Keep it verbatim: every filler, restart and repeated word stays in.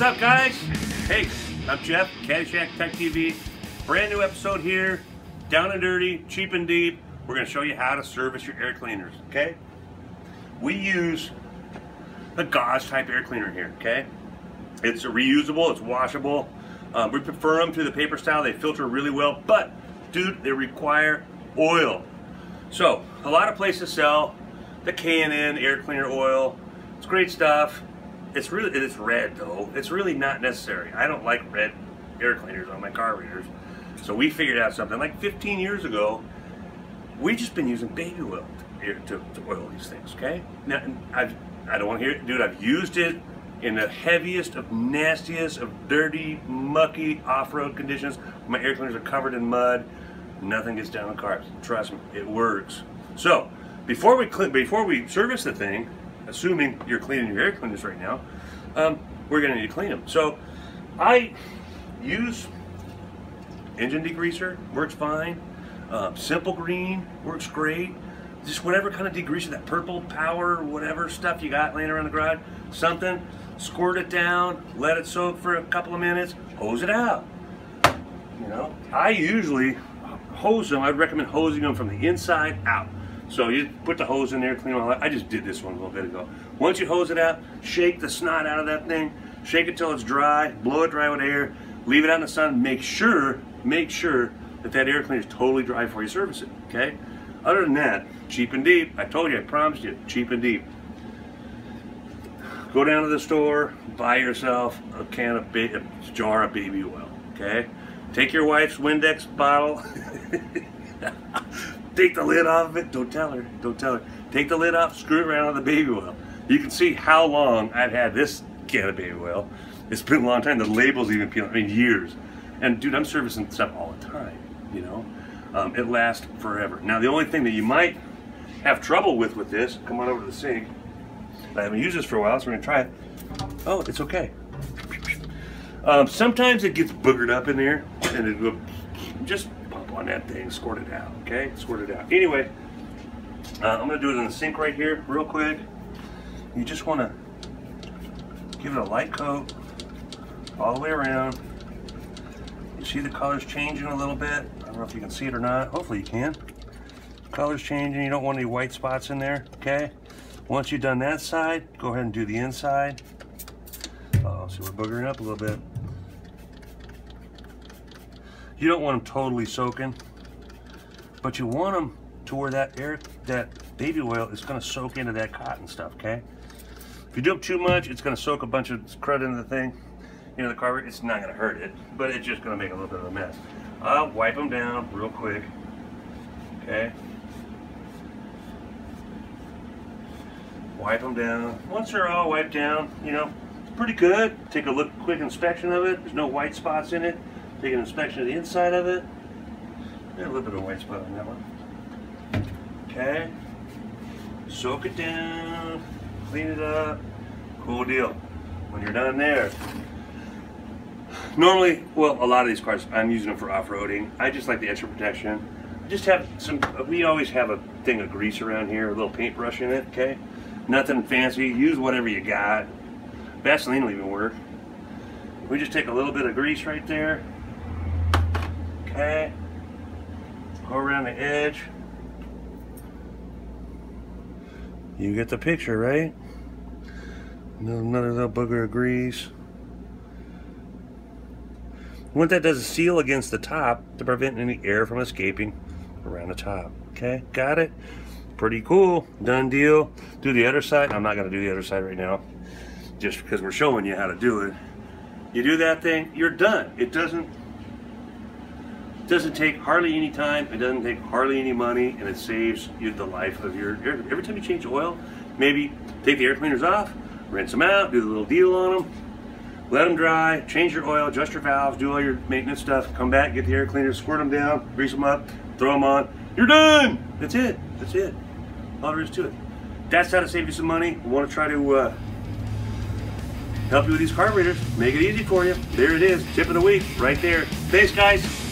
up, guys? Hey, I'm Jeff, Kaddie Shack Tech T V. Brand new episode here, down and dirty, cheap and deep. We're going to show you how to service your air cleaners, okay? We use the gauze type air cleaner here, okay? It's reusable, it's washable. Um, we prefer them to the paper style. They filter really well, but dude, they require oil. So a lot of places sell the K and N air cleaner oil. It's great stuff. It's really, it's red though. It's really not necessary. I don't like red air cleaners on my carburetors. So we figured out something like fifteen years ago. We've just been using baby oil to, to, to oil these things, okay? Now, I've, I don't want to hear it, dude. I've used it in the heaviest of nastiest of dirty, mucky off-road conditions. My air cleaners are covered in mud. Nothing gets down the carbs. Trust me, it works. So before we clean, before we service the thing, assuming you're cleaning your air cleaners right now, um, we're going to need to clean them. So I use engine degreaser, works fine. Um, simple green works great. Just whatever kind of degreaser, that purple power, whatever stuff you got laying around the garage, something, squirt it down, let it soak for a couple of minutes, hose it out. You know, I usually hose them. I'd recommend hosing them from the inside out. So you put the hose in there, clean them all out. I just did this one a little bit ago. Once you hose it out, shake the snot out of that thing, shake it till it's dry, blow it dry with air, leave it out in the sun, make sure, make sure that that air cleaner is totally dry before you service it, okay? Other than that, cheap and deep. I told you, I promised you, cheap and deep. Go down to the store, buy yourself a can of, ba a jar of baby oil, okay? Take your wife's Windex bottle, take the lid off of it, don't tell her, don't tell her. Take the lid off, screw it around on the baby oil. You can see how long I've had this can of baby oil. It's been a long time, the label's even peeling, I mean years. And dude, I'm servicing stuff all the time, you know? Um, it lasts forever. Now the only thing that you might have trouble with with this, come on over to the sink. I haven't used this for a while, so we're gonna try it. Oh, it's okay. Um, sometimes it gets boogered up in there, and it will just pump on that thing, squirt it out, okay? Squirt it out. Anyway, uh, I'm gonna do it in the sink right here, real quick. You just wanna give it a light coat all the way around. You see the colors changing a little bit. I don't know if you can see it or not. Hopefully you can. The colors changing. You don't want any white spots in there, okay? Once you've done that side, go ahead and do the inside. Uh-oh, so we're boogering up a little bit. You don't want them totally soaking, but you want them to where that air, that baby oil is going to soak into that cotton stuff, okay? If you do it too much, it's going to soak a bunch of crud into the thing. You know, the carburetor, it's not going to hurt it, but it's just going to make a little bit of a mess. I'll wipe them down real quick, okay? Wipe them down. Once they're all wiped down, you know, it's pretty good. Take a look, quick inspection of it. There's no white spots in it. Take an inspection of the inside of it. There's a little bit of a white spot on that one. Okay. Soak it down, clean it up. Cool deal. When you're done there, normally, well, a lot of these cars, I'm using them for off-roading. I just like the extra protection. I just have some, we always have a thing of grease around here, a little paintbrush in it, okay? Nothing fancy, use whatever you got. Vaseline will even work. We just take a little bit of grease right there, okay? Go around the edge. You get the picture, right? Another little booger of grease. What that does is seal against the top to prevent any air from escaping around the top. Okay, got it? Pretty cool. Done deal. Do the other side. I'm not going to do the other side right now, just because we're showing you how to do it. You do that thing, you're done. It doesn't, it doesn't take hardly any time. It doesn't take hardly any money, and it saves you the life of your air. Every time you change oil, maybe take the air cleaners off, rinse them out, do the little deal on them. Let them dry, change your oil, adjust your valves, do all your maintenance stuff, come back, get the air cleaners, squirt them down, grease them up, throw them on. You're done! That's it. That's it. All there is to it. That's how to save you some money. I want to try to uh, help you with these carburetors. Make it easy for you. There it is. Tip of the week right there. Thanks, guys.